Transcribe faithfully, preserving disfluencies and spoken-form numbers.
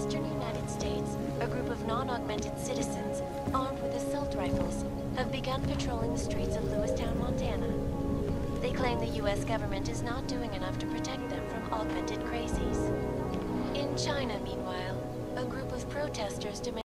western United States, a group of non-augmented citizens, armed with assault rifles, have begun patrolling the streets of Lewistown, Montana. They claim the U S government is not doing enough to protect them from augmented crazies. In China, meanwhile, a group of protesters demand